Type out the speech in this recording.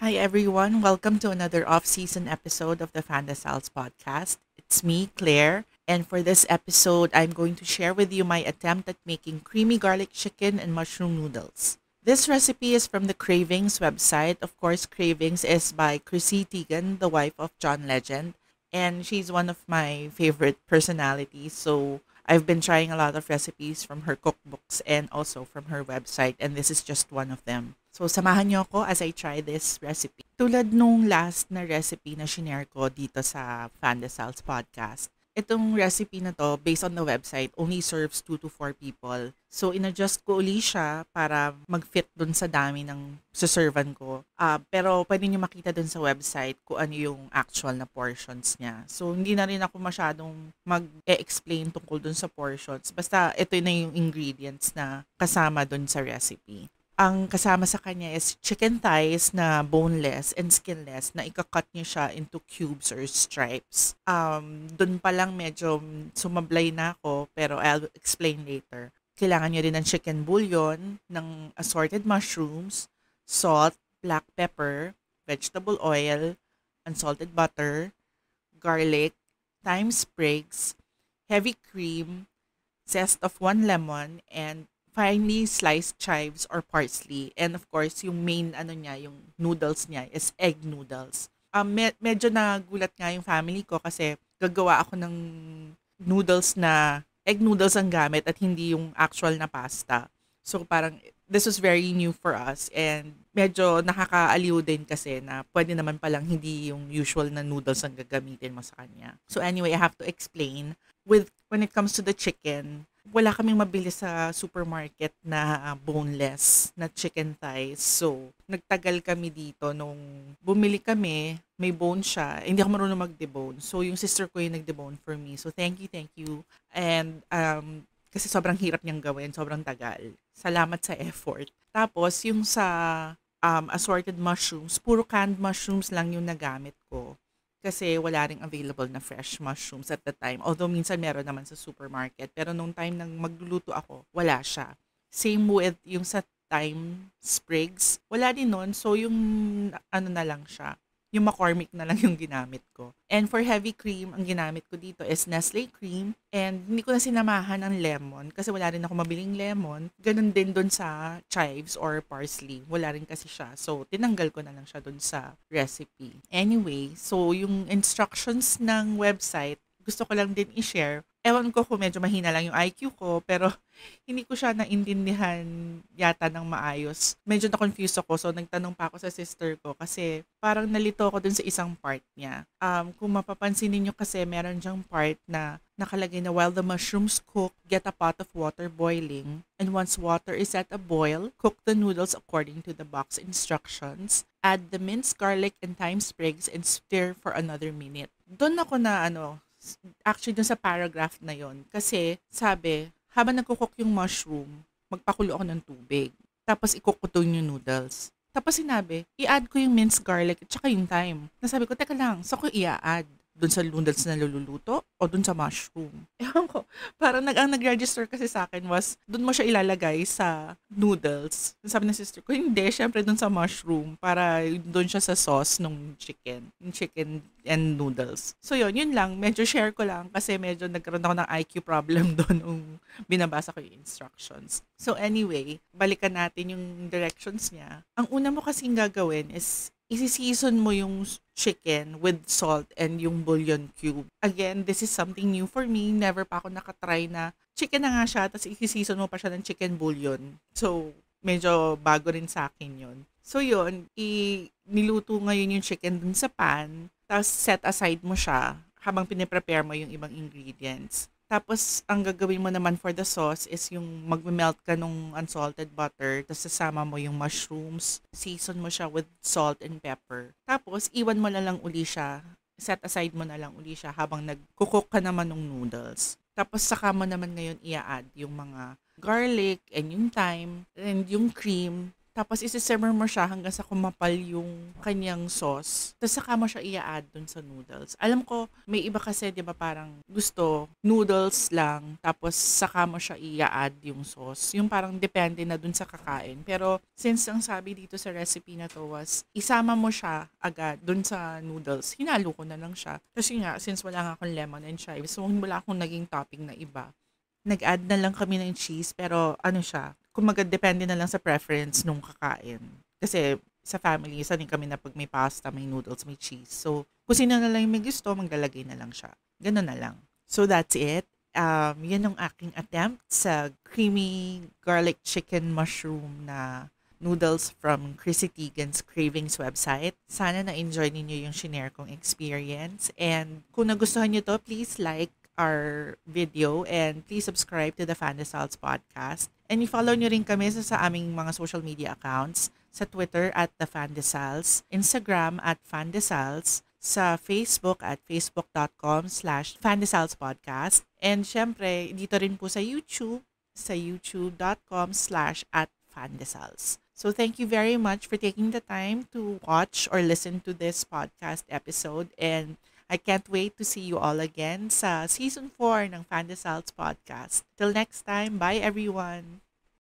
Hi everyone, welcome to another off-season episode of the Fandasals podcast. It's me, Claire, and for this episode, I'm going to share with you my attempt at making creamy garlic chicken and mushroom noodles. This recipe is from the Cravings website. Of course, Cravings is by Chrissy Teigen, the wife of John Legend, and she's one of my favorite personalities. So I've been trying a lot of recipes from her cookbooks and also from her website, and this is just one of them. So samahan niyo ako as I try this recipe. Tulad nung last na recipe na shinare ko dito sa Fandasals podcast, itong recipe na to, based on the website, only serves 2 to 4 people. So, in-adjust ko uli siya para mag-fit dun sa dami ng suservan ko. Pero pwede nyo makita dun sa website kung ano yung actual na portions niya. So, hindi na rin ako masyadong mag-explain tungkol dun sa portions. Basta, ito na yung ingredients na kasama dun sa recipe. Ang kasama sa kanya is chicken thighs na boneless and skinless na ikakat niyo siya into cubes or stripes. Doon pa lang medyo sumablay na ako pero I'll explain later. Kailangan niyo rin ng chicken bouillon, ng assorted mushrooms, salt, black pepper, vegetable oil, unsalted butter, garlic, thyme sprigs, heavy cream, zest of 1 lemon, and finely sliced chives or parsley. And of course, yung main yung noodles niya is egg noodles. Medyo nagulat nga yung family ko kasi gagawa ako ng noodles na egg noodles ang gamit at hindi yung actual na pasta. So parang this was very new for us and medyo nakakaaliw din kasi na pwede naman palang hindi yung usual na noodles ang gagamitin mo sa kanya. So anyway, I have to explain. When it comes to the chicken, wala kaming mabili sa supermarket na boneless na chicken thighs. So, nagtagal kami dito nung bumili kami, may bone siya. Hindi ako marunong mag-debone. So, yung sister ko yung nag-debone for me. So, thank you. And, kasi sobrang hirap niyang gawin, sobrang tagal. Salamat sa effort. Tapos, yung sa assorted mushrooms, puro canned mushrooms lang yung nagamit ko. Kasi wala ring available na fresh mushrooms at the time. Although minsan meron naman sa supermarket. Pero nung time nang magluluto ako, wala siya. Same with yung sa thyme sprigs. Wala din nun. So yung na lang siya. Yung McCormick na lang yung ginamit ko. And for heavy cream, ang ginamit ko dito is Nestle cream. And hindi ko na sinamahan ng lemon kasi wala rin ako mabiling lemon. Ganun din dun sa chives or parsley. Wala rin kasi siya. So, tinanggal ko na lang siya dun sa recipe. Anyway, so yung instructions ng website, gusto ko lang din i-share. Ewan ko kung medyo mahina lang yung IQ ko, pero hindi ko siya naintindihan yata ng maayos. Medyo na-confuse ako, so nagtanong pa ako sa sister ko kasi parang nalito ako dun sa isang part niya. Kung mapapansin niyo kasi meron dyang part na nakalagay na while the mushrooms cook, get a pot of water boiling. And once water is at a boil, cook the noodles according to the box instructions. Add the minced garlic and thyme sprigs and stir for another minute. Doon ako na actually dun sa paragraph na yon kasi sabi, habang nagkukok yung mushroom, magpakulo ako ng tubig. Tapos i-cook ko to yung noodles. Tapos sinabi, i-add ko yung minced garlic at saka yung thyme. Nasabi ko, teka lang, so ko i-add dun sa noodles na lululuto o dun sa mushroom? Ewan ko, parang ang nag-register kasi sa akin was, dun mo siya ilalagay sa noodles. Sabi ng sister ko, hindi, syempre dun sa mushroom para dun siya sa sauce ng chicken. Yung chicken and noodles. So yun lang. Medyo share ko lang kasi medyo nagkaroon ako ng IQ problem doon nung binabasa ko yung instructions. So anyway, balikan natin yung directions niya. Ang una mo kasing gagawin is isi-season mo yung chicken with salt and yung bouillon cube. Again, this is something new for me. Never pa ako nakatry na chicken na nga siya, tapos isi-season mo pa siya ng chicken bouillon. So, medyo bago rin sa akin yun. So yun, niluto ngayon yung chicken dun sa pan, tapos set aside mo siya habang piniprepare mo yung ibang ingredients. Tapos, ang gagawin mo naman for the sauce is yung mag-melt ka nung unsalted butter, tapos sasama mo yung mushrooms, season mo siya with salt and pepper. Tapos, iwan mo na lang uli siya, set aside mo na lang uli siya habang nagkukok ka naman ng noodles. Tapos, saka mo naman ngayon i-add yung mga garlic and yung thyme and yung cream. Tapos isi-simmer mo siya hanggang sa kumapal yung kanyang sauce. Tapos saka mo siya i-add dun sa noodles. Alam ko, may iba kasi 'di ba parang gusto noodles lang tapos saka mo siya i-add yung sauce. Yung parang depende na dun sa kakain. Pero since ang sabi dito sa recipe na to was isama mo siya agad dun sa noodles, hinalo ko na lang siya. Kasi nga, since wala nga akong lemon and chives, so wala akong naging topping na iba. Nag-add na lang kami ng cheese pero ano siya, kumbaga depende na lang sa preference nung kakain. Kasi sa family, isa din kami na pag may pasta, may noodles, may cheese. So, kung sino na lang yung may gusto, maglalagay na lang siya. Ganun na lang. So, that's it. Yan ang aking attempt sa creamy garlic chicken mushroom na noodles from Chrissy Teigen's Cravings website. Sana na-enjoy ninyo yung shinare kong experience. And kung nagustuhan nyo to, please like our video and please subscribe to the Fandasal's podcast. And i-follow nyo rin kami sa aming mga social media accounts sa Twitter at The Fandesals, Instagram at Fandesals, sa Facebook at facebook.com/fandesalspodcast. And syempre, dito rin po sa YouTube, sa youtube.com/@fandesals. So thank you very much for taking the time to watch or listen to this podcast episode, and I can't wait to see you all again sa Season 4 ng Fandasal's Podcast. Till next time, bye everyone!